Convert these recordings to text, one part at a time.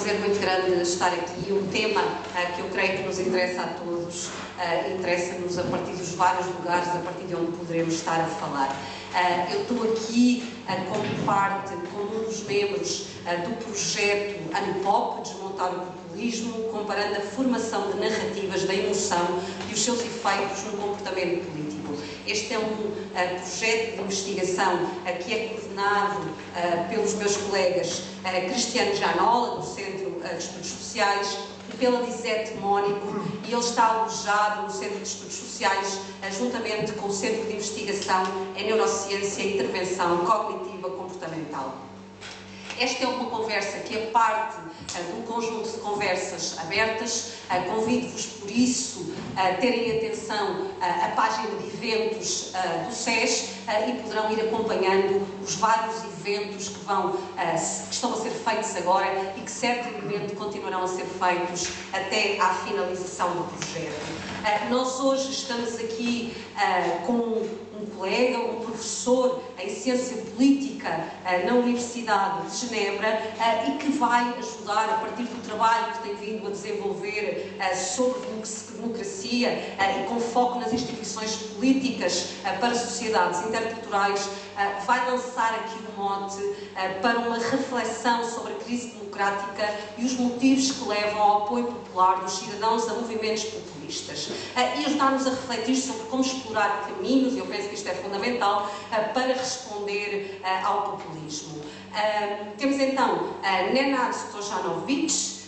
prazer muito grande estar aqui. Um tema que eu creio que nos interessa a todos, interessa-nos a partir dos vários lugares, a partir de onde poderemos estar a falar. Eu estou aqui como parte, como um dos membros do projeto ANPOP, Desmontar o Populismo, comparando a formação de narrativas da emoção e os seus efeitos no comportamento político. Este é um projeto de investigação que é coordenado pelos meus colegas Cristiano Janola, do Centro de Estudos Sociais, e pela Lisete Mónico, e ele está alojado no Centro de Estudos Sociais, juntamente com o Centro de Investigação em Neurociência e Intervenção Cognitiva Comportamental. Esta é uma conversa que é parte de um conjunto de conversas abertas. Convido-vos, por isso, a terem atenção à página de eventos do SES e poderão ir acompanhando os vários eventos que estão a ser feitos agora e que certamente continuarão a ser feitos até à finalização do projeto. Nós hoje estamos aqui com um colega, um professor em Ciência Política na Universidade de Genebra e que vai ajudar, a partir do trabalho que tem vindo a desenvolver sobre democracia e com foco nas instituições políticas para sociedades interculturais, vai lançar aqui um mote para uma reflexão sobre a crise democrática e os motivos que levam ao apoio popular dos cidadãos a movimentos populistas e ajudar-nos a refletir sobre como explorar caminhos, e eu penso que isto é fundamental, para responder ao populismo. Temos então Nenad Stojanovic,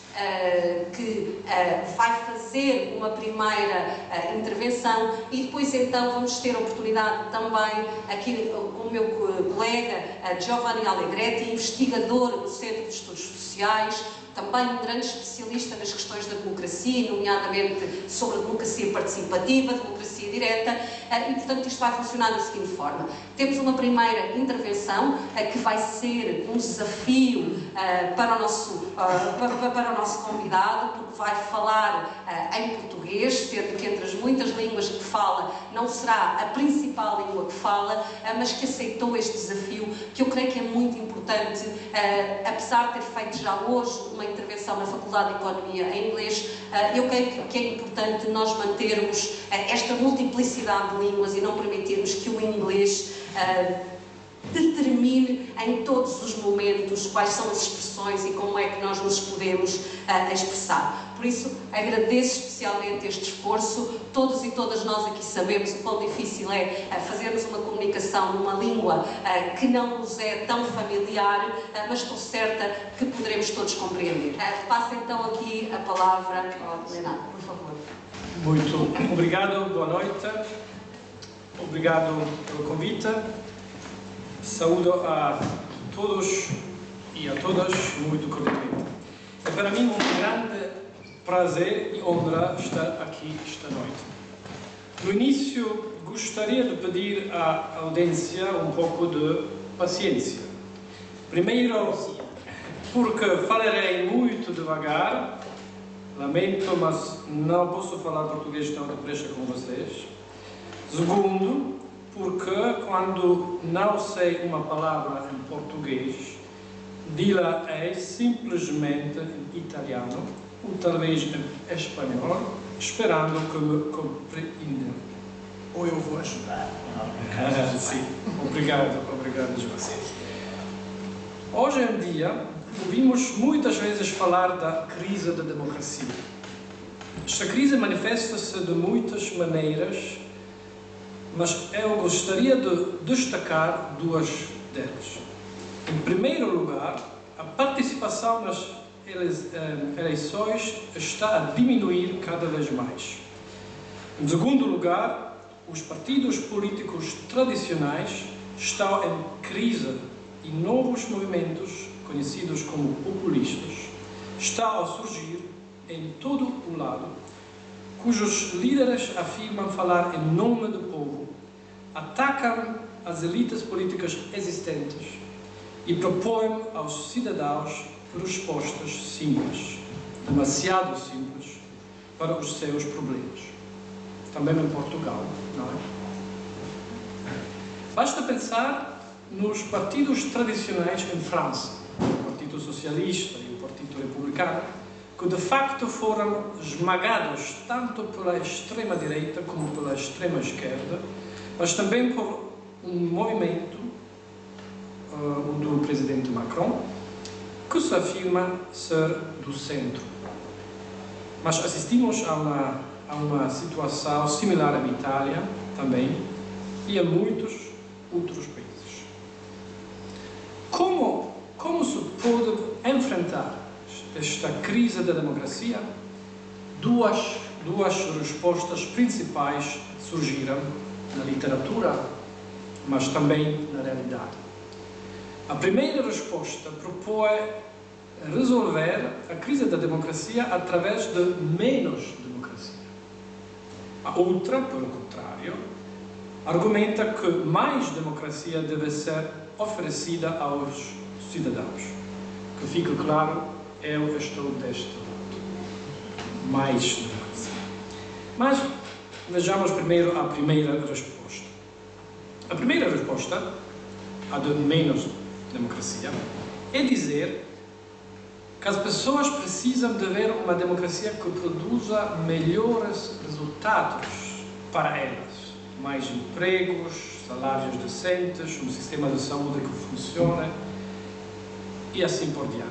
que vai fazer uma primeira intervenção, e depois então vamos ter a oportunidade também aqui com o meu colega Giovanni Allegretti, investigador do Centro de Estudos Sociais, também um grande especialista nas questões da democracia, nomeadamente sobre a democracia participativa, democracia direta, e portanto isto vai funcionar da seguinte forma. Temos uma primeira intervenção que vai ser um desafio para o nosso convidado, porque vai falar em português, sendo que entre as muitas línguas que fala, não será a principal língua que fala, mas que aceitou este desafio, que eu creio que é muito importante, apesar de ter feito já hoje uma intervenção na Faculdade de Economia em inglês, eu creio que é importante nós mantermos esta multiplicidade de línguas e não permitirmos que o inglês determine em todos os momentos quais são as expressões e como é que nós nos podemos expressar. Por isso, agradeço especialmente este esforço. Todos e todas nós aqui sabemos o quão difícil é fazermos uma comunicação numa língua que não nos é tão familiar, mas estou certa que poderemos todos compreender. Passo então aqui a palavra ao Leonardo, por favor. Muito obrigado, boa noite. Obrigado pelo convite. Saúdo a todos e a todas muito cordialmente. É para mim um grande prazer e honra estar aqui esta noite. No início, gostaria de pedir à audiência um pouco de paciência. Primeiro, porque falarei muito devagar, lamento, mas não posso falar português tão depressa como vocês. Segundo, porque quando não sei uma palavra em português, dila é simplesmente em italiano, ou talvez em espanhol, esperando que me compreendam. Ou eu vou ajudar. Sim, obrigado, João. Hoje em dia, ouvimos muitas vezes falar da crise da democracia. Esta crise manifesta-se de muitas maneiras, mas eu gostaria de destacar duas delas. Em primeiro lugar, a participação nas eleições está a diminuir cada vez mais. Em segundo lugar, os partidos políticos tradicionais estão em crise e novos movimentos, conhecidos como populistas, estão a surgir em todo o lado, cujos líderes afirmam falar em nome do povo, atacam as elites políticas existentes e propõem aos cidadãos respostas simples, demasiado simples, para os seus problemas. Também em Portugal, não é? Basta pensar nos partidos tradicionais em França, o Partido Socialista e o Partido Republicano. republicana, que de facto foram esmagados tanto pela extrema-direita como pela extrema-esquerda, mas também por um movimento, o do presidente Macron, que se afirma ser do centro. Mas assistimos a uma situação similar à Itália também e a muitos outros países. Como se pode enfrentar esta crise da democracia? Duas respostas principais surgiram na literatura, mas também na realidade. A primeira resposta propõe resolver a crise da democracia através de menos democracia. A outra, pelo contrário, argumenta que mais democracia deve ser oferecida aos cidadãos. Que fique claro, eu estou deste lado. Mais democracia. Mas vejamos primeiro a primeira resposta. A primeira resposta, a de menos democracia, é dizer que as pessoas precisam de ver uma democracia que produza melhores resultados para elas. Mais empregos, salários decentes, um sistema de saúde que funcione e assim por diante.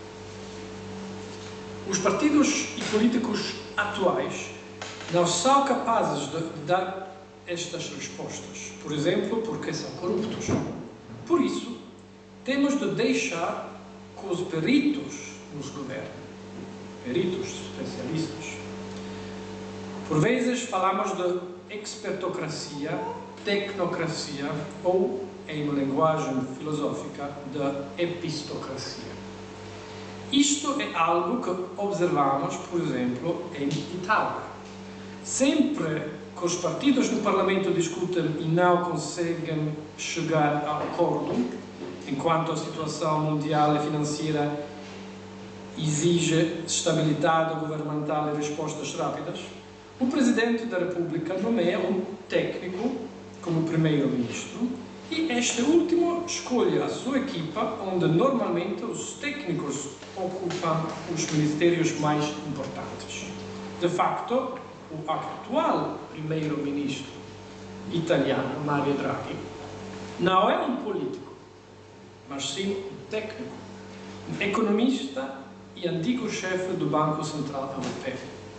Os partidos e políticos atuais não são capazes de dar estas respostas, por exemplo, porque são corruptos. Por isso, temos de deixar que os peritos nos governem, peritos, especialistas. Por vezes falamos de expertocracia, tecnocracia ou, em uma linguagem filosófica, de epistocracia. Isto é algo que observamos, por exemplo, em Itália. Sempre que os partidos no Parlamento discutem e não conseguem chegar a acordo, enquanto a situação mundial e financeira exige estabilidade governamental e respostas rápidas, o Presidente da República nomeia um técnico como primeiro-ministro e este último escolhe a sua equipa, onde normalmente os técnicos ocupam os ministérios mais importantes. De facto, o atual primeiro-ministro italiano, Mario Draghi, não é um político, mas sim um técnico, um economista e antigo chefe do Banco Central Europeu.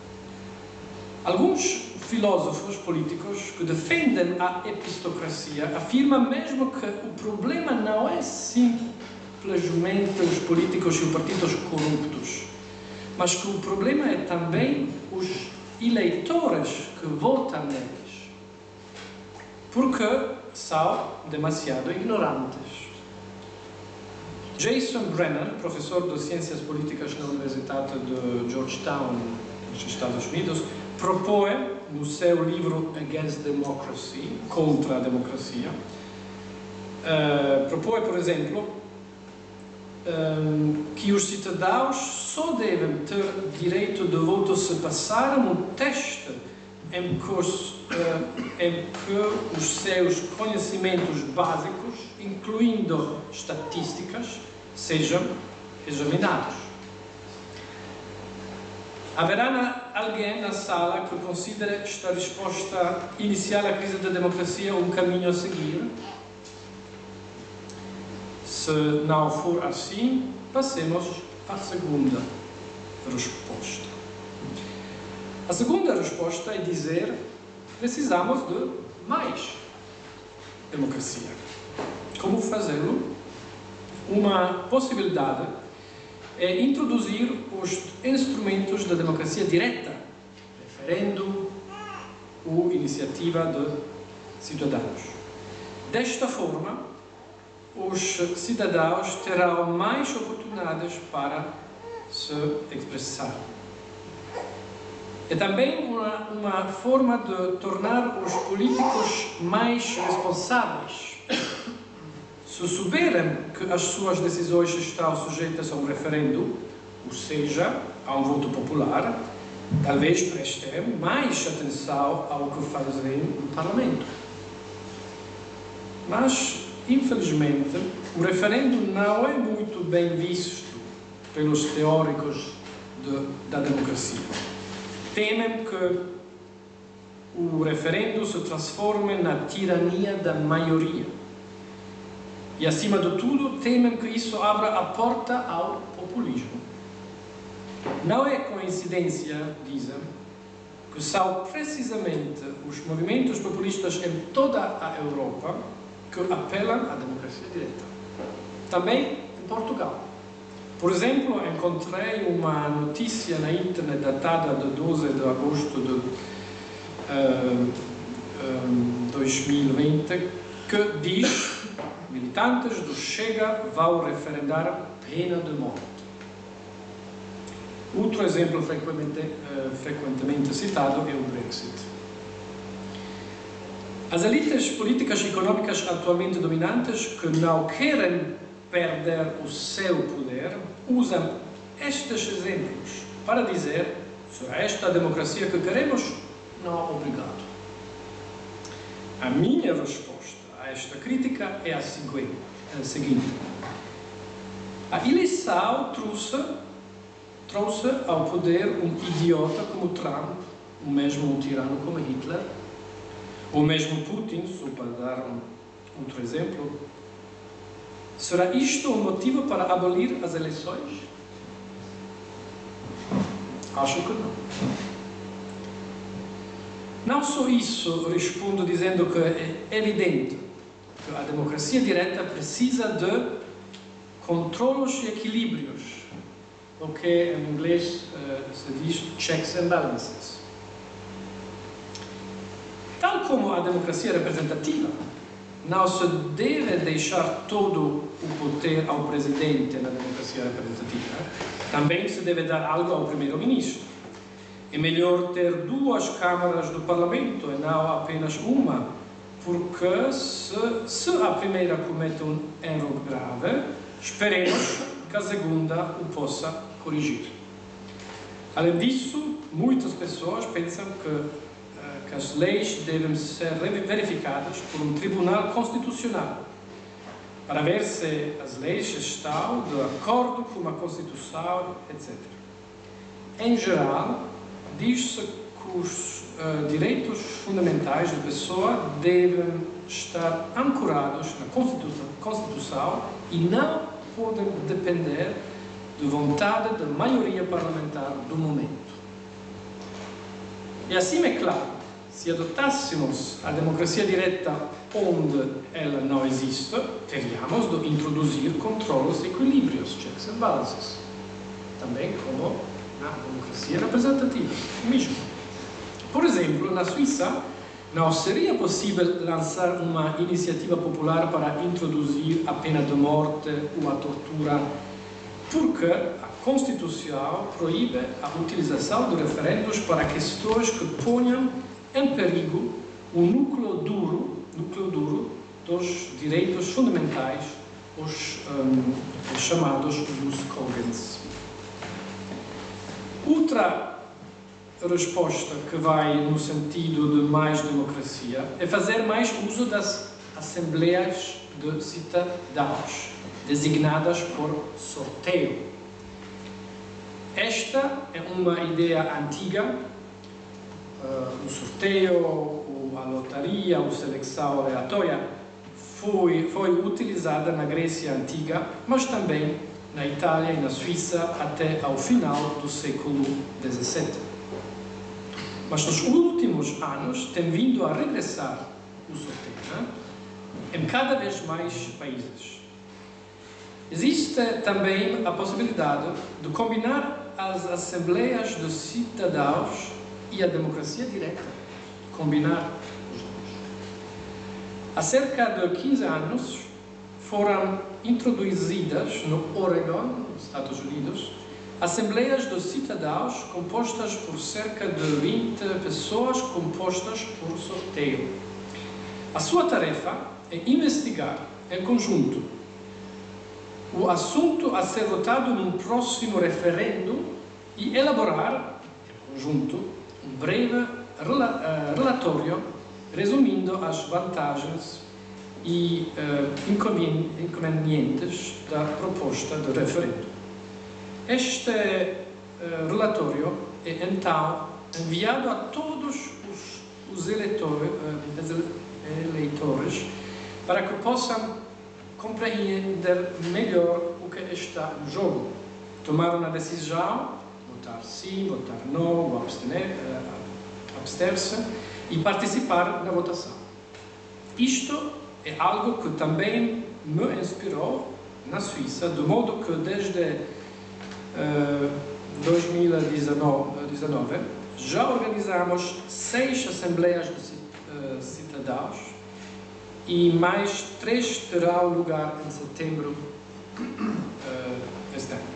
Alguns filósofos políticos que defendem a epistocracia afirmam mesmo que o problema não é simplesmente os políticos e os partidos corruptos, mas que o problema é também os eleitores que votam neles, porque são demasiado ignorantes. Jason Brennan, professor de Ciências Políticas na Universidade de Georgetown, nos Estados Unidos, propõe, no seu livro Against Democracy, contra a democracia, propõe, por exemplo, que os cidadãos só devem ter direito de voto se passaram um teste em que os seus conhecimentos básicos, incluindo estatísticas, sejam examinados. Haverá alguém na sala que considere esta resposta inicial à crise da democracia um caminho a seguir? Se não for assim, passemos à segunda resposta. A segunda resposta é dizer que precisamos de mais democracia. Como fazê-lo? Uma possibilidade é introduzir os instrumentos da democracia direta, referendo ou iniciativa de cidadãos. Desta forma, os cidadãos terão mais oportunidades para se expressar. É também uma forma de tornar os políticos mais responsáveis. Se souberem que as suas decisões estão sujeitas a um referendo, ou seja, a um voto popular, talvez prestem mais atenção ao que fazem no Parlamento. Mas, infelizmente, o referendo não é muito bem visto pelos teóricos da democracia. Temem que o referendo se transforme na tirania da maioria. E, acima de tudo, temem que isso abra a porta ao populismo. Não é coincidência, dizem, que são precisamente os movimentos populistas em toda a Europa que apelam à democracia direta. Também em Portugal. Por exemplo, encontrei uma notícia na internet datada de 12 de agosto de 2020 que diz: militantes do Chega vão referendar pena de morte. Outro exemplo frequentemente citado é o Brexit. As elites políticas e económicas atualmente dominantes, que não querem perder o seu poder, usam estes exemplos para dizer: será esta a democracia que queremos? Não, obrigado. A minha resposta a esta crítica é a seguinte. A eleição trouxe ao poder um idiota como Trump, ou mesmo um tirano como Hitler, ou mesmo Putin, só para dar outro exemplo. Será isto um motivo para abolir as eleições? Acho que não. Não só isso, respondo dizendo que é evidente que a democracia direta precisa de controlos e equilíbrios, o que em inglês se diz checks and balances. Tal como a democracia representativa, não se deve deixar todo o poder ao presidente na democracia representativa. Também se deve dar algo ao primeiro-ministro. É melhor ter duas câmaras do Parlamento e não apenas uma, porque se a primeira comete um erro grave, esperemos que a segunda o possa corrigir. Além disso, muitas pessoas pensam que as leis devem ser verificadas por um tribunal constitucional para ver se as leis estão de acordo com a Constituição, etc. Em geral, diz-se que os direitos fundamentais da pessoa devem estar ancorados na Constituição e não podem depender de vontade da maioria parlamentar do momento. E assim é claro, se adotássemos a democracia direta onde ela não existe, teríamos de introduzir controles e equilíbrios, checks and balances, também como na democracia representativa mesmo. Por exemplo, na Suíça, não seria possível lançar uma iniciativa popular para introduzir a pena de morte ou a tortura, porque a Constituição proíbe a utilização de referendos para questões que ponham em perigo o núcleo duro dos direitos fundamentais, os chamados jus cogens. Outra resposta que vai no sentido de mais democracia é fazer mais uso das assembleias de cidadãos, designadas por sorteio. Esta é uma ideia antiga. O sorteio, a lotaria, a seleção aleatória foi utilizada na Grécia Antiga, mas também na Itália e na Suíça até ao final do século XVII. Mas nos últimos anos tem vindo a regressar o sorteio, em cada vez mais países. Existe também a possibilidade de combinar as assembleias de cidadãos e a democracia direta, combinar os dois. Há cerca de 15 anos foram introduzidas no Oregon, nos Estados Unidos, assembleias de cidadãos compostas por cerca de 20 pessoas compostas por sorteio. A sua tarefa é investigar em conjunto o assunto a ser votado num próximo referendo e elaborar, em conjunto, um breve relatório resumindo as vantagens e inconvenientes da proposta de referendo. Este relatório é então enviado a todos os eleitores para que possam compreender melhor o que está no jogo, tomar uma decisão, votar sim, votar não, ou abster-se e participar na votação. Isto é algo que também me inspirou na Suíça, de modo que desde 2019 já organizamos 6 assembleias de cidadãos e mais 3 terão lugar em setembro este ano.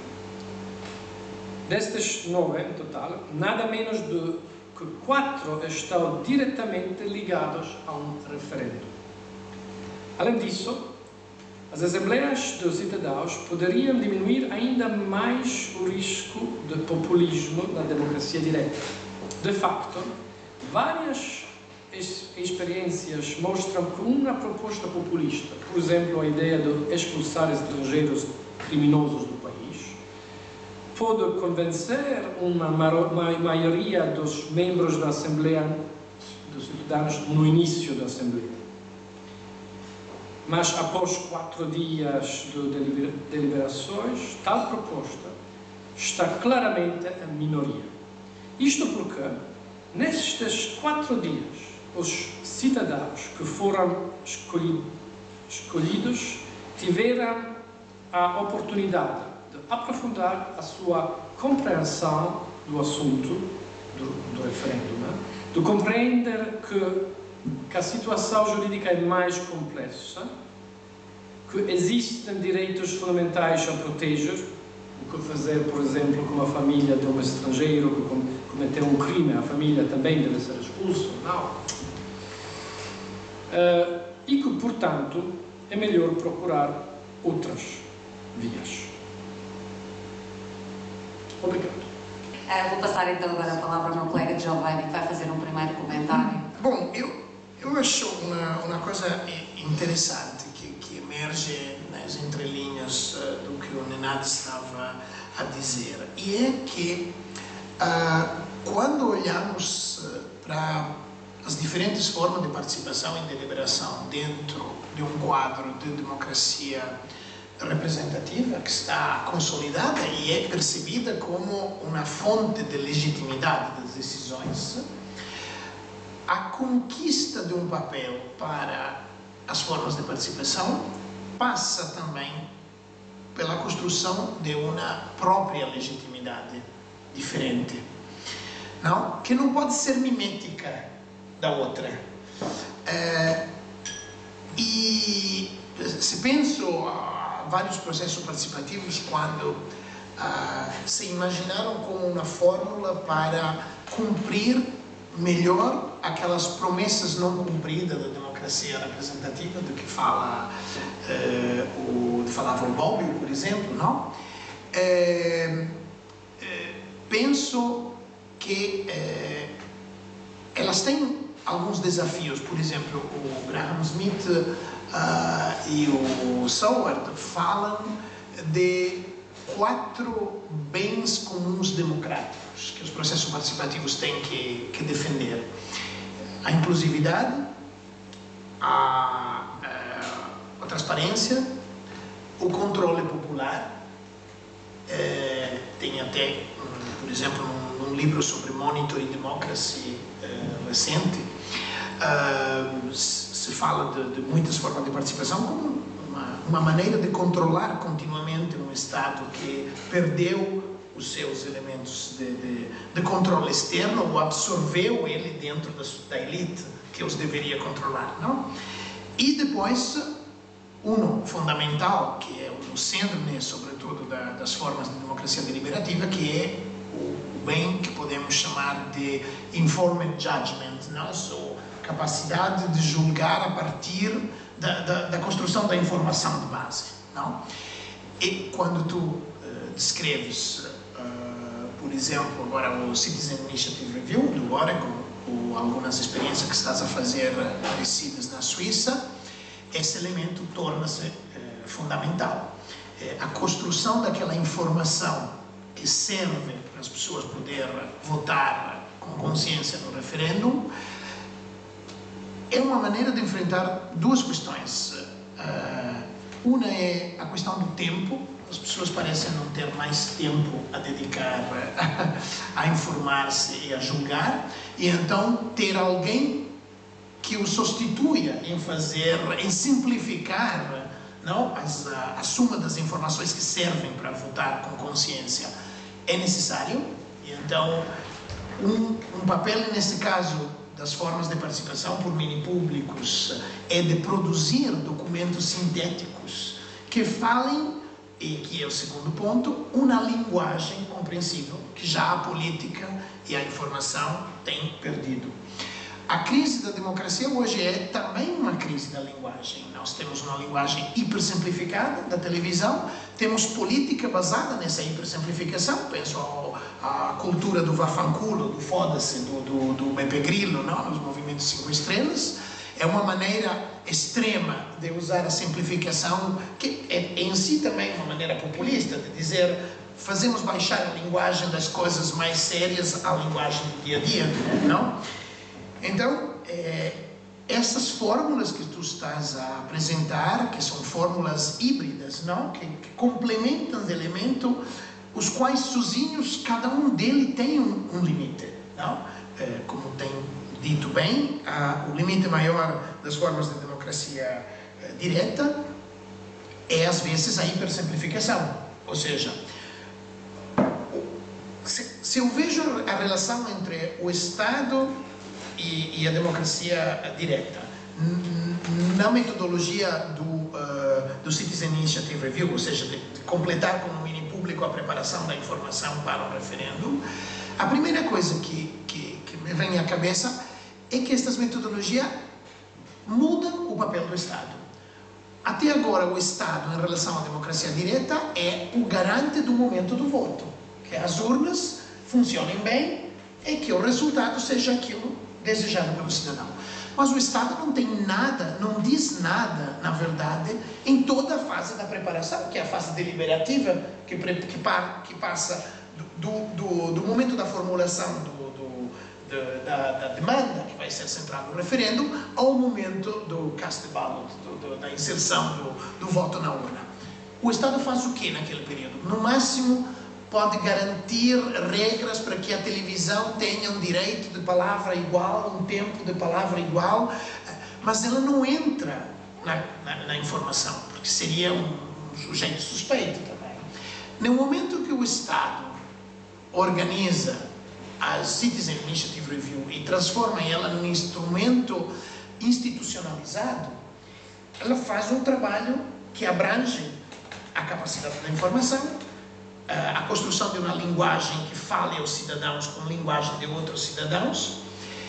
Destes 9 em total, nada menos do que 4 estão diretamente ligados a um referendo. Além disso, as assembleias de cidadãos poderiam diminuir ainda mais o risco de populismo na democracia direta. De facto, várias experiências mostram que uma proposta populista, por exemplo, a ideia de expulsar estrangeiros criminosos do país, pode convencer uma maioria dos membros da Assembleia dos Cidadãos no início da Assembleia. Mas após 4 dias de deliberações, tal proposta está claramente em minoria. Isto porque, nestes 4 dias, os cidadãos que foram escolhidos tiveram a oportunidade de aprofundar a sua compreensão do assunto do referendo, de compreender que a situação jurídica é mais complexa, que existem direitos fundamentais a proteger, o que fazer, por exemplo, com a família de um estrangeiro que cometeu um crime, a família também deve ser expulsa, não? E que, portanto, é melhor procurar outras vias. Obrigado. Vou passar então agora a palavra ao meu colega Giovanni, que vai fazer um primeiro comentário. Bom, eu acho uma coisa interessante que emerge nas entrelinhas do que o Nenad estava a dizer, e é que quando olhamos para as diferentes formas de participação e deliberação dentro de um quadro de democracia representativa que está consolidada e é percebida como uma fonte de legitimidade das decisões, a conquista de um papel para as formas de participação passa também pela construção de uma própria legitimidade diferente, não? Que não pode ser mimética da outra. E se penso a vários processos participativos quando se imaginaram como uma fórmula para cumprir melhor aquelas promessas não cumpridas da democracia representativa, do que falava o Bobbio, por exemplo, não? Penso que elas têm alguns desafios. Por exemplo, o Graham Smith e o Soward falam de 4 bens comuns democráticos que os processos participativos têm que defender: a inclusividade, a transparência, o controle popular. Tem até, por exemplo, num livro sobre monitoring democracy recente, se fala de muitas formas de participação como uma maneira de controlar continuamente um Estado que perdeu os seus elementos de controle externo ou absorveu ele dentro da elite que os deveria controlar, não? E depois, fundamental, que é o cerne, sobretudo, das formas de democracia deliberativa, que é o bem que podemos chamar de informed judgment, não? Ou capacidade de julgar a partir da construção da informação de base, não? E quando tu descreves, por exemplo, agora o Citizen Initiative Review do Oregon, ou algumas experiências que estás a fazer parecidas na Suíça, esse elemento torna-se fundamental. A construção daquela informação que serve para as pessoas poderem votar com consciência no referendo, é uma maneira de enfrentar duas questões. Uma é a questão do tempo. As pessoas parecem não ter mais tempo a dedicar a informar-se e a julgar, e então ter alguém que o substitua em simplificar, não, a suma das informações que servem para votar com consciência é necessário. E então um papel nesse caso das formas de participação por mini-públicos é de produzir documentos sintéticos que falem, e que é o segundo ponto, uma linguagem compreensível que já a política e a informação têm perdido. A crise da democracia hoje é também uma crise da linguagem. Nós temos uma linguagem hipersimplificada da televisão, temos política basada nessa hipersimplificação. Penso à cultura do vafanculo, do foda-se, do Beppe Grillo, não? Nos movimentos 5 estrelas. É uma maneira extrema de usar a simplificação, que é em si também uma maneira populista, de dizer fazemos baixar a linguagem das coisas mais sérias à linguagem do dia a dia, não? Então, essas fórmulas que tu estás a apresentar, que são fórmulas híbridas, não? Que complementam elementos, os quais sozinhos, cada um deles tem um limite, não? Como tem dito bem, o limite maior das formas de democracia direta é, às vezes, a hipersimplificação. Ou seja, se eu vejo a relação entre o Estado e a democracia direta, na metodologia do Citizen Initiative Review, ou seja, de completar com o mini público a preparação da informação para o referendo, a primeira coisa que me vem à cabeça é que estas metodologias mudam o papel do Estado. Até agora, o Estado, em relação à democracia direta, é o garante do momento do voto, que as urnas funcionem bem e que o resultado seja aquilo desejado pelo cidadão. Mas o Estado não tem nada, não diz nada, na verdade, em toda a fase da preparação, que é a fase deliberativa, que passa do momento da formulação da demanda, que vai ser centrada no referendo, ao momento do cast the ballot, da inserção do voto na urna. O Estado faz o quê naquele período? No máximo, pode garantir regras para que a televisão tenha um direito de palavra igual, um tempo de palavra igual, mas ela não entra na informação, porque seria um sujeito suspeito também. No momento que o Estado organiza a Citizen Initiative Review e transforma ela num instrumento institucionalizado, ela faz um trabalho que abrange a capacidade da informação, a construção de uma linguagem que fale aos cidadãos com linguagem de outros cidadãos,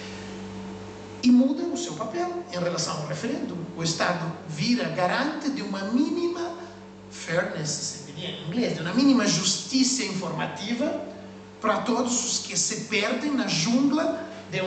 e muda o seu papel em relação ao referendo. O Estado vira garante de uma mínima fairness, se diria em inglês, de uma mínima justiça informativa para todos os que se perdem na jungla de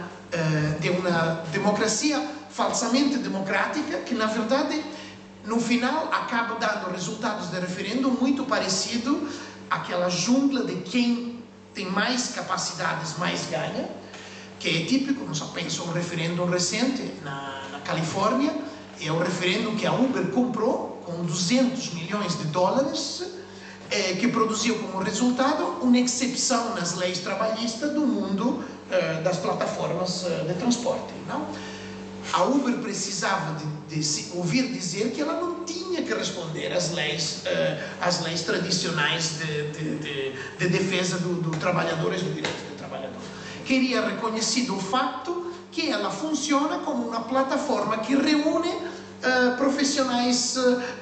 uma democracia falsamente democrática, que na verdade no final acaba dando resultados de referendo muito parecido àquela jungla de quem tem mais capacidades mais ganha, que é típico. Não só penso um referendo recente na Califórnia, é o referendo que a Uber comprou com 200 milhões de dólares, que produziu como resultado uma exceção nas leis trabalhistas do mundo das plataformas de transporte, não? A Uber precisava de ouvir dizer que ela não tinha que responder às leis tradicionais de defesa do trabalhador e do direito do trabalhador. Queria reconhecido o fato que ela funciona como uma plataforma que reúne profissionais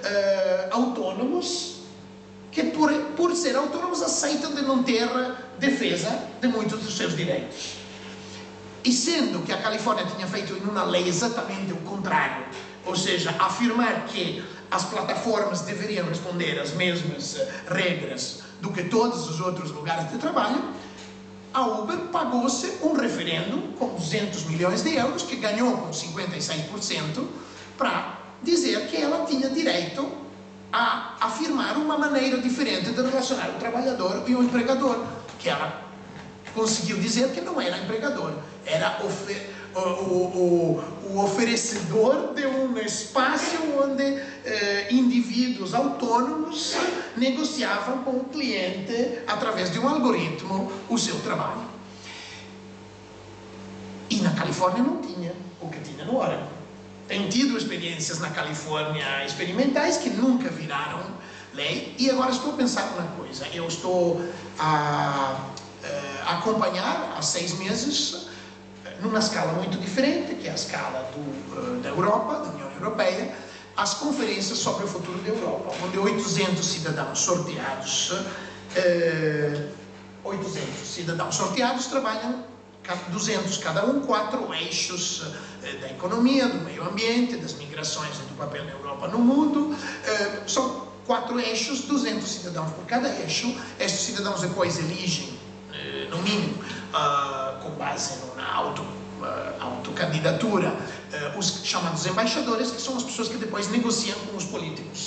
autônomos, que por ser autônomos aceitam de não ter defesa de muitos dos seus direitos. E sendo que a Califórnia tinha feito em uma lei exatamente o contrário, ou seja, afirmar que as plataformas deveriam responder às mesmas regras do que todos os outros lugares de trabalho, a Uber pagou-se um referendo com 200 milhões de euros, que ganhou com 56%, para dizer que ela tinha direito a afirmar uma maneira diferente de relacionar o trabalhador e o empregador, que ela conseguiu dizer que não era empregador, era o oferecedor de um espaço onde indivíduos autônomos negociavam com o cliente, através de um algoritmo, o seu trabalho. E na Califórnia não tinha o que tinha no Oregon. Tenho tido experiências na Califórnia experimentais que nunca viraram lei, e agora estou a pensar uma coisa. Eu estou a acompanhar há 6 meses, numa escala muito diferente, que é a escala da Europa, da União Europeia, as conferências sobre o futuro da Europa, onde 800 cidadãos sorteados, 800 cidadãos sorteados trabalham 200 cada um, 4 eixos da economia, do meio ambiente, das migrações e do papel da Europa no mundo. São 4 eixos, 200 cidadãos por cada eixo. Estes cidadãos depois eligem, no mínimo, com base numa autocandidatura, os chamados embaixadores, que são as pessoas que depois negociam com os políticos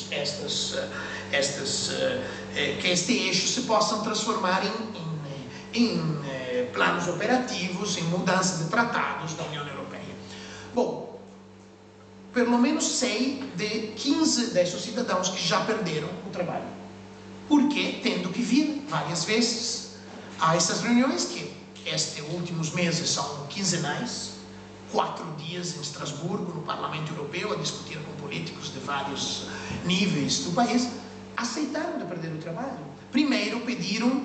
que este eixo se possam transformar em planos operativos, em mudança de tratados da União Europeia. Bom, pelo menos sei de 15 desses cidadãos que já perderam o trabalho, porque tendo que vir várias vezes a essas reuniões, que estes últimos meses são quinzenais, 4 dias em Estrasburgo, no Parlamento Europeu, a discutir com políticos de vários níveis do país, aceitaram de perder o trabalho. Primeiro pediram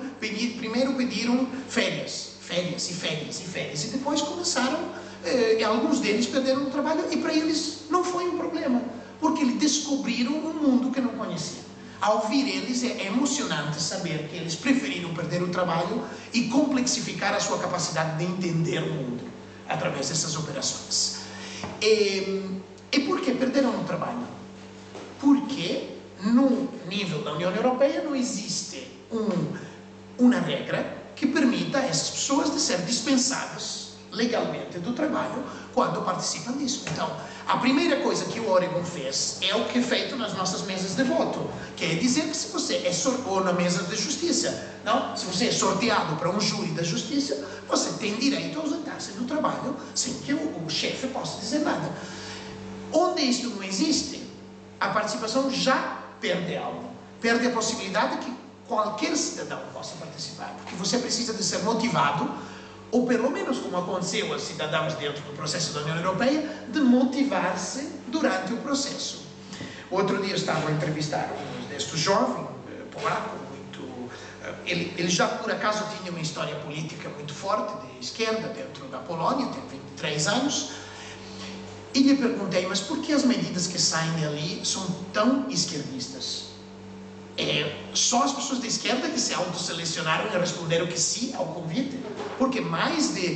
férias, e depois começaram, alguns deles perderam o trabalho, e para eles não foi um problema, porque eles descobriram um mundo que não conheciam. Ao ouvir eles, é emocionante saber que eles preferiram perder o trabalho e complexificar a sua capacidade de entender o mundo através dessas operações. E por que perderam o trabalho? Porque no nível da União Europeia não existe uma regra que permita a essas pessoas de ser dispensadas legalmente do trabalho quando participam disso. Então, a primeira coisa que o Oregon fez é o que é feito nas nossas mesas de voto, que é dizer que se você é ou na mesa de justiça, não? Se você é sorteado para um júri da justiça, você tem direito a ausentar-se do trabalho sem que o chefe possa dizer nada. Onde isso não existe, a participação já perde algo, perde a possibilidade que qualquer cidadão possa participar, porque você precisa de ser motivado, ou pelo menos, como aconteceu aos cidadãos dentro do processo da União Europeia, de motivar-se durante o processo. Outro dia estava a entrevistar um destes jovens, polaco, ele já por acaso tinha uma história política muito forte, de esquerda, dentro da Polônia, tem 23 anos, e lhe perguntei, mas por que as medidas que saem dali são tão esquerdistas? Só as pessoas da esquerda que se autoselecionaram e responderam que sim ao convite, porque mais de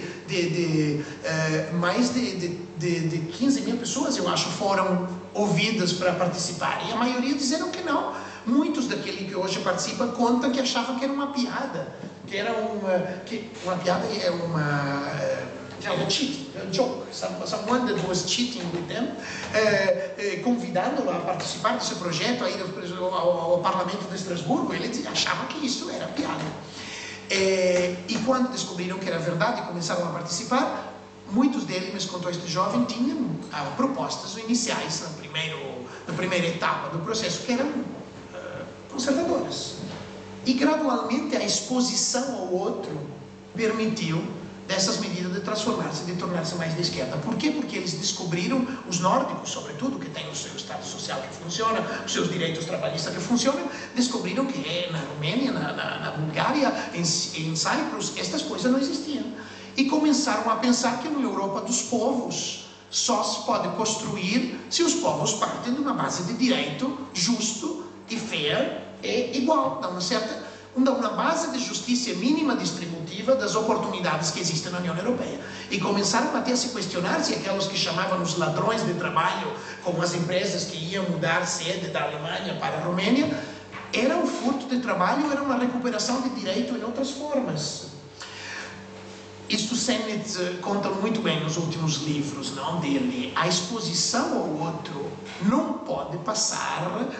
15 mil pessoas, eu acho, foram ouvidas para participar, e a maioria disseram que não. Muitos daqueles que hoje participam contam que achavam que era uma piada, uma piada é a cheating, a joke, someone that was cheating with them, convidando-lo a participar desse projeto, a ir ao Parlamento de Estrasburgo. Ele achava que isso era piada. E quando descobriram que era verdade e começaram a participar, muitos deles, me contou este jovem, tinham propostas iniciais na primeira etapa do processo que eram conservadoras. E gradualmente a exposição ao outro permitiu dessas medidas de transformar-se, de tornar-se mais de esquerda. Por quê? Porque eles descobriram, os nórdicos sobretudo, que têm o seu Estado Social que funciona, os seus direitos trabalhistas que funcionam, descobriram que na Romênia, na Bulgária, em Cyprus, estas coisas não existiam. E começaram a pensar que na Europa dos povos só se pode construir se os povos partem de uma base de direito justo e fair e igual, uma base de justiça mínima distributiva das oportunidades que existem na União Europeia. E começaram até a se questionar se aqueles que chamavam os ladrões de trabalho, como as empresas que iam mudar sede da Alemanha para a Romênia, era um furto de trabalho ou era uma recuperação de direito em outras formas. Isto Sennett conta muito bem nos últimos livros, não dele. A exposição ao outro não pode passar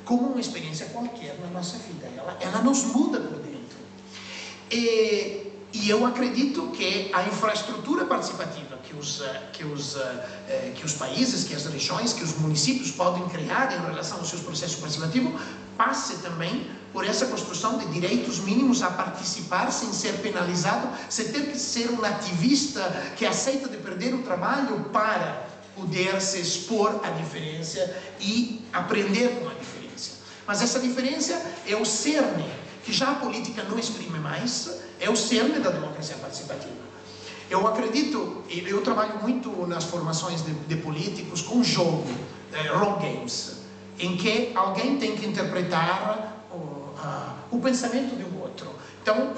como uma experiência qualquer na nossa vida. Ela nos muda por dentro. E eu acredito que a infraestrutura participativa que os países, que as regiões, que os municípios podem criar em relação ao seu processo participativo, passe também por essa construção de direitos mínimos a participar sem ser penalizado, sem ter que ser um ativista que aceita de perder o trabalho para poder se expor à diferença e aprender com a diferença. Mas essa diferença é o cerne, que já a política não exprime mais, é o cerne da democracia participativa. Eu acredito, eu trabalho muito nas formações de políticos com jogo, role games, em que alguém tem que interpretar o pensamento do outro. Então,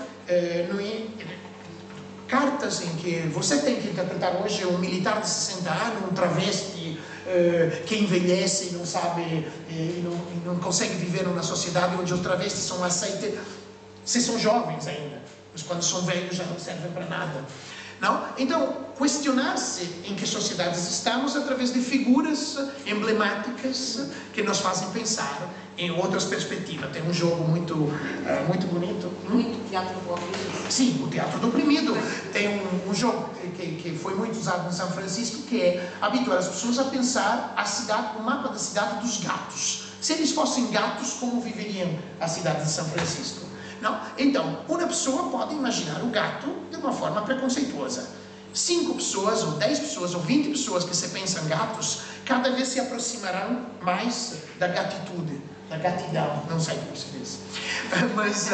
cartas em que você tem que interpretar hoje um militar de 60 anos, um travesti que envelhece e não sabe, e não consegue viver numa sociedade onde os travestis são aceitos, se são jovens ainda, mas quando são velhos já não servem para nada. Não? Então, questionar-se em que sociedades estamos através de figuras emblemáticas que nos fazem pensar em outras perspectivas. Tem um jogo muito bonito. Muito teatro do oprimido. Sim, o teatro do oprimido. Tem um jogo que foi muito usado em São Francisco, que é habituar as pessoas a pensar a cidade, o mapa da cidade dos gatos. Se eles fossem gatos, como viveriam a cidade de São Francisco? Não? Então, uma pessoa pode imaginar o gato de uma forma preconceituosa. 5 pessoas, ou 10 pessoas, ou 20 pessoas que se pensam gatos, cada vez se aproximarão mais da gatitude, da gatidão, não sei como se diz. Mas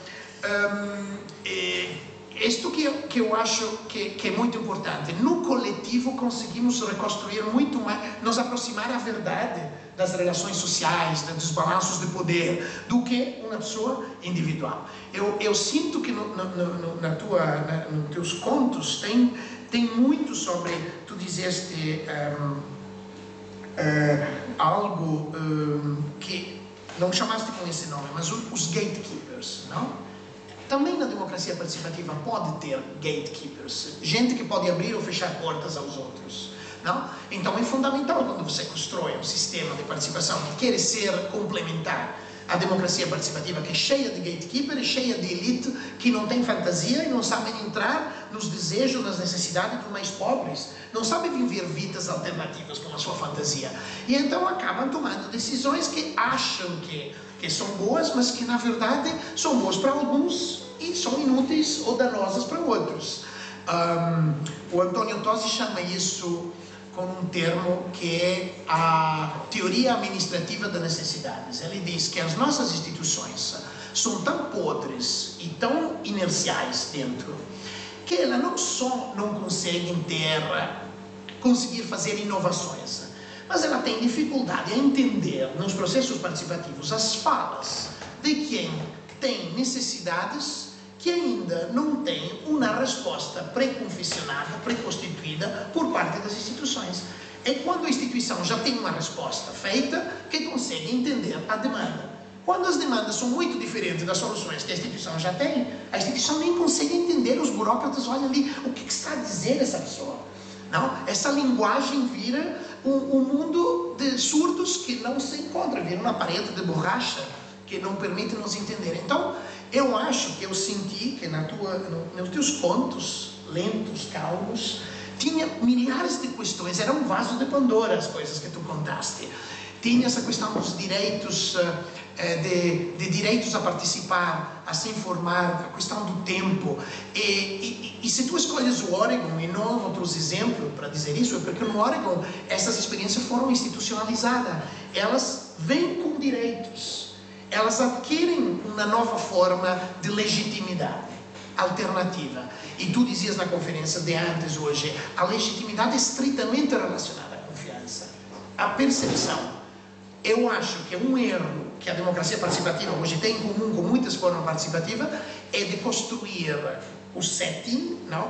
isto que eu acho que é muito importante. No coletivo conseguimos reconstruir muito mais, nos aproximar à verdade das relações sociais, dos balanços de poder, do que uma pessoa individual. Eu sinto que nos teus contos tem muito sobre, tu dizeste algo que não chamaste com esse nome, mas os gatekeepers, não? Também na democracia participativa pode ter gatekeepers, gente que pode abrir ou fechar portas aos outros. Não? Então é fundamental quando você constrói um sistema de participação que quer ser complementar à democracia participativa, que é cheia de gatekeeper e cheia de elite que não tem fantasia e não sabem entrar nos desejos, nas necessidades dos mais pobres, não sabem viver vidas alternativas com a sua fantasia. E então acabam tomando decisões que acham que são boas, mas que na verdade são boas para alguns e são inúteis ou danosas para outros. O Antônio Tosi chama isso com um termo que é a teoria administrativa das necessidades. Ele diz que as nossas instituições são tão podres e tão inerciais dentro, que elas não só não conseguem conseguir fazer inovações, mas ela tem dificuldade em entender nos processos participativos as falas de quem tem necessidades que ainda não tem uma resposta pré-confeccionada, pré-constituída por parte das instituições. É quando a instituição já tem uma resposta feita que consegue entender a demanda. Quando as demandas são muito diferentes das soluções que a instituição já tem, a instituição nem consegue entender, os burocratas olham ali, o que está a dizer essa pessoa? Não? Essa linguagem vira um mundo de surdos que não se encontra, vira uma parede de borracha que não permite nos entender. Então, eu acho que eu senti que nos teus contos, lentos, calmos, tinha milhares de questões, era um vaso de Pandora as coisas que tu contaste. Tinha essa questão dos direitos, de direitos a participar, a se informar, a questão do tempo. E se tu escolhes o Oregon e não outros exemplos para dizer isso, é porque no Oregon essas experiências foram institucionalizadas. Elas vêm com direitos. Elas adquirem uma nova forma de legitimidade alternativa. E tu dizias na conferência de antes hoje, a legitimidade é estritamente relacionada à confiança, à percepção. Eu acho que um erro que a democracia participativa hoje tem em comum com muitas formas participativas é de construir o setting, não?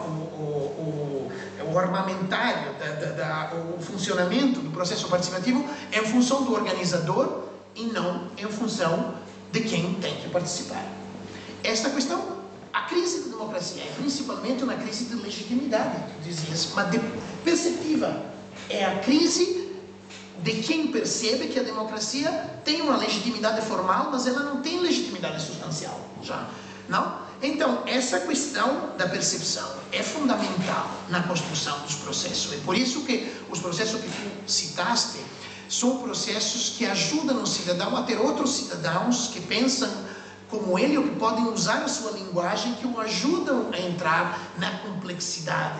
O armamentário, o funcionamento do processo participativo em função do organizador e não em função de quem tem que participar. Esta questão, a crise da democracia é principalmente uma crise de legitimidade, tu dizias, mas de perceptiva. É a crise de quem percebe que a democracia tem uma legitimidade formal, mas ela não tem legitimidade substancial, já, não? Então, essa questão da percepção é fundamental na construção dos processos. É por isso que os processos que tu citaste são processos que ajudam o cidadão a ter outros cidadãos que pensam como ele ou que podem usar a sua linguagem, que o ajudam a entrar na complexidade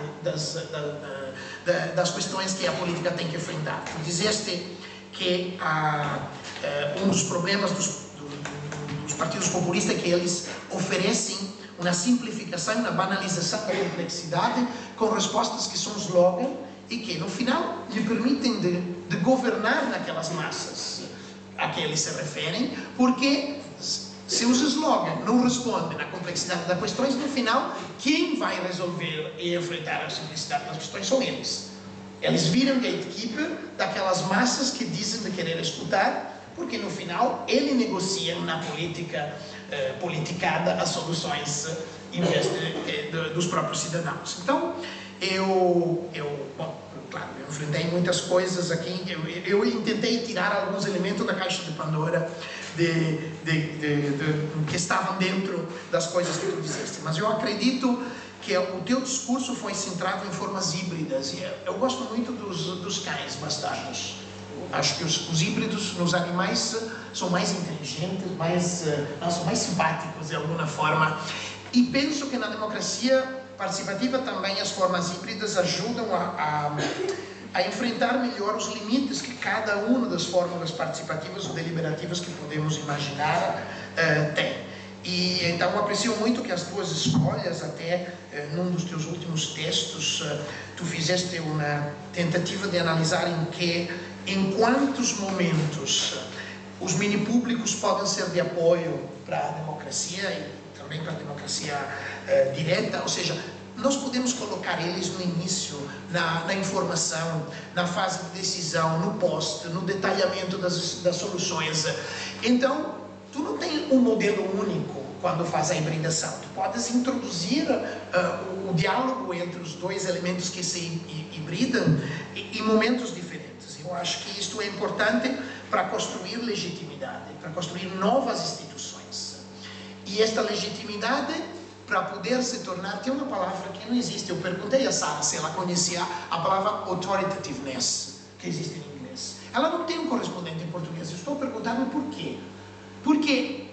das questões que a política tem que enfrentar. Tu disseste que um dos problemas dos partidos populistas é que eles oferecem uma simplificação, uma banalização da complexidade com respostas que são slogan e que no final lhe permitem de governar naquelas massas a que eles se referem, porque se os slogans não respondem à complexidade das questões, no final, quem vai resolver e enfrentar a simplicidade das questões são eles. Eles viram gatekeeper daquelas massas que dizem de querer escutar, porque no final, eles negociam na política politicada as soluções em vez dos próprios cidadãos. Então, bom, claro, eu enfrentei muitas coisas aqui, eu tentei tirar alguns elementos da caixa de Pandora que estavam dentro das coisas que tu disseste, mas eu acredito que o teu discurso foi centrado em formas híbridas, e eu gosto muito dos cães bastardos. Acho que os híbridos nos animais são mais inteligentes, são mais simpáticos de alguma forma, e penso que na democracia participativa também as formas híbridas ajudam a enfrentar melhor os limites que cada uma das fórmulas participativas ou deliberativas que podemos imaginar tem. E então aprecio muito que as tuas escolhas, até num dos teus últimos textos, tu fizeste uma tentativa de analisar em quantos momentos os mini-públicos podem ser de apoio para a democracia e também para a democracia direta, ou seja, nós podemos colocar eles no início, na informação, na fase de decisão, no post, no detalhamento das soluções. Então, tu não tem um modelo único quando faz a hibridação. Tu podes introduzir o diálogo entre os dois elementos que se hibridam em momentos diferentes. Eu acho que isto é importante para construir legitimidade, para construir novas instituições. E esta legitimidade, para poder se tornar, tem uma palavra que não existe. Eu perguntei a Sara se ela conhecia a palavra authoritativeness, que existe em inglês. Ela não tem um correspondente em português. Eu estou perguntando por quê. Porque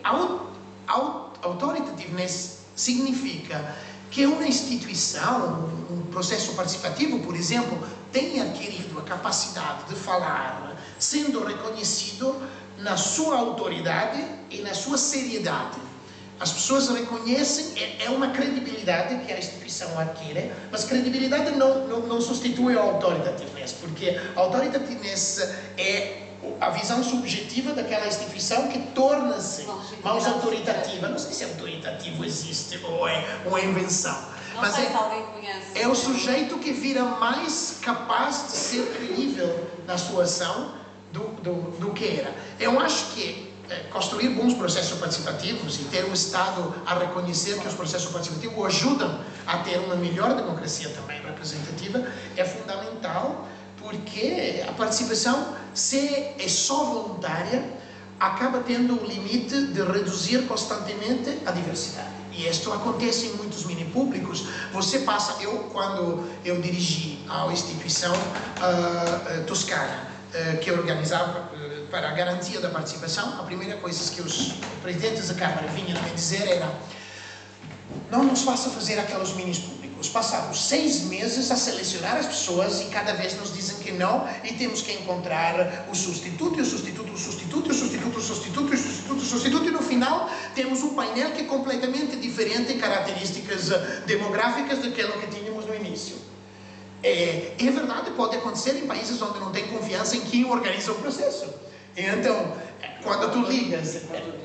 authoritativeness significa que uma instituição, um processo participativo, por exemplo, tenha adquirido a capacidade de falar, sendo reconhecido na sua autoridade e na sua seriedade. As pessoas reconhecem, é uma credibilidade que a instituição adquire, mas credibilidade não substitui a authoritativeness, porque a authoritativeness é a visão subjetiva daquela instituição que torna-se mais autoritativa. Não sei se autoritativo existe ou é uma invenção, mas é o sujeito que vira mais capaz de ser credível na sua ação do que era. Eu acho que construir bons processos participativos e ter o Estado a reconhecer que os processos participativos ajudam a ter uma melhor democracia também representativa é fundamental, porque a participação, se é só voluntária, acaba tendo o limite de reduzir constantemente a diversidade. E isto acontece em muitos mini-públicos. Você passa, quando eu dirigi a instituição toscana, que organizava para a garantia da participação, a primeira coisa que os presidentes da Câmara vinham me dizer era: não nos faça fazer aqueles mini-públicos. Passamos 6 meses a selecionar as pessoas e cada vez nos dizem que não, e temos que encontrar o substituto, e o substituto, o substituto, o substituto, o substituto, o substituto, o substituto, e no final temos um painel que é completamente diferente em características demográficas daquilo que tínhamos no início. É verdade, pode acontecer em países onde não tem confiança em quem organiza o processo. Então, quando tu ligas...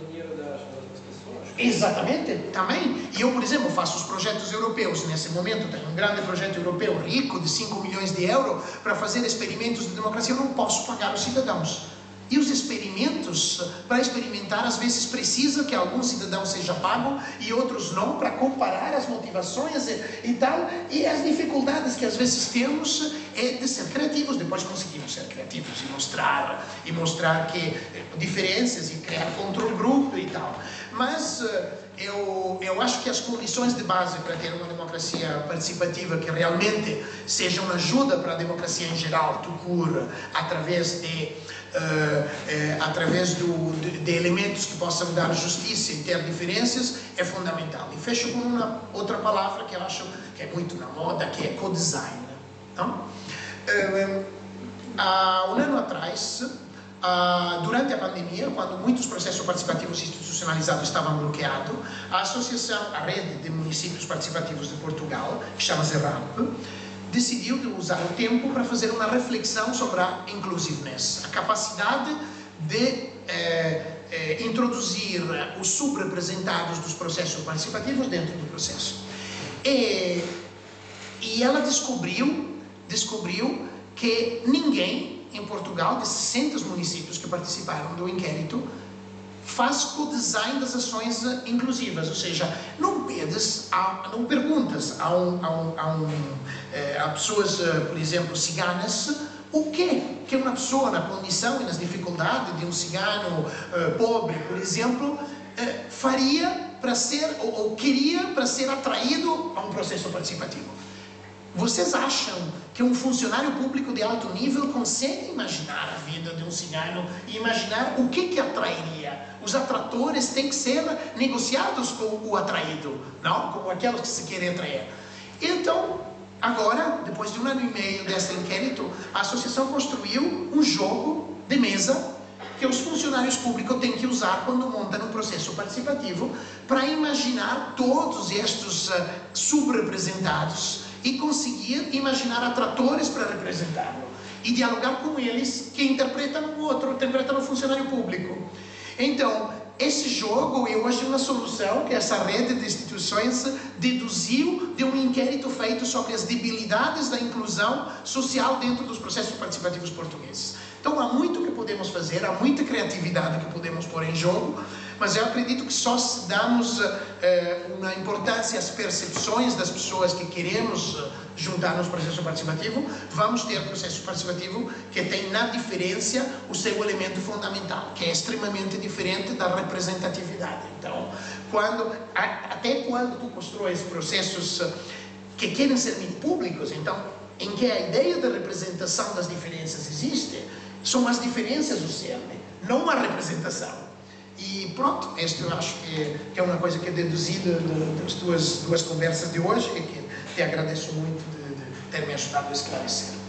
Exatamente, também. E eu, por exemplo, faço os projetos europeus. Nesse momento tenho um grande projeto europeu rico de 5 milhões de euros para fazer experimentos de democracia. Eu não posso pagar os cidadãos. E os experimentos, para experimentar, às vezes precisa que algum cidadão seja pago e outros não, para comparar as motivações e tal. E as dificuldades que às vezes temos é de ser criativos. Depois conseguimos ser criativos e mostrar que diferenças e criar controle grupo e tal. Mas eu acho que as condições de base para ter uma democracia participativa que realmente seja uma ajuda para a democracia em geral, através de elementos que possam dar justiça e ter diferenças, é fundamental. E fecho com uma outra palavra que eu acho que é muito na moda, que é co-design. Então, há um ano atrás, durante a pandemia, quando muitos processos participativos institucionalizados estavam bloqueados, a Rede de Municípios Participativos de Portugal, que chama-se RAP, decidiu de usar o tempo para fazer uma reflexão sobre a inclusiveness, a capacidade de introduzir os subrepresentados dos processos participativos dentro do processo. E ela descobriu que ninguém em Portugal, de 600 municípios que participaram do inquérito, faz co-design das ações inclusivas, ou seja, não perguntas a pessoas, por exemplo, ciganas, o que uma pessoa na condição e nas dificuldades de um cigano pobre, por exemplo, faria para ser, ou queria para ser atraído a um processo participativo. Vocês acham que um funcionário público de alto nível consegue imaginar a vida de um cigano e imaginar o que atrairia? Os atratores têm que ser negociados com o atraído, não com aqueles que se querem atrair. Então, agora, depois de 1 ano e meio desse inquérito, a associação construiu um jogo de mesa que os funcionários públicos têm que usar quando montam um processo participativo para imaginar todos estes subrepresentados e conseguir imaginar atratores para representá-lo e dialogar com eles que interpretam o funcionário público. Então, esse jogo é hoje uma solução que essa rede de instituições deduziu de um inquérito feito sobre as debilidades da inclusão social dentro dos processos participativos portugueses. Então, há muito que podemos fazer, há muita criatividade que podemos pôr em jogo, mas eu acredito que só se damos uma importância às percepções das pessoas que queremos juntar nos processos participativos, vamos ter processo participativo que tem na diferença o seu elemento fundamental, que é extremamente diferente da representatividade. Então, até quando tu constróis processos que querem ser públicos, então, em que a ideia da representação das diferenças existe, são as diferenças o cerne, não a representação. E pronto, eu acho que é uma coisa que é deduzida das duas conversas de hoje e que te agradeço muito de ter me ajudado a esclarecer.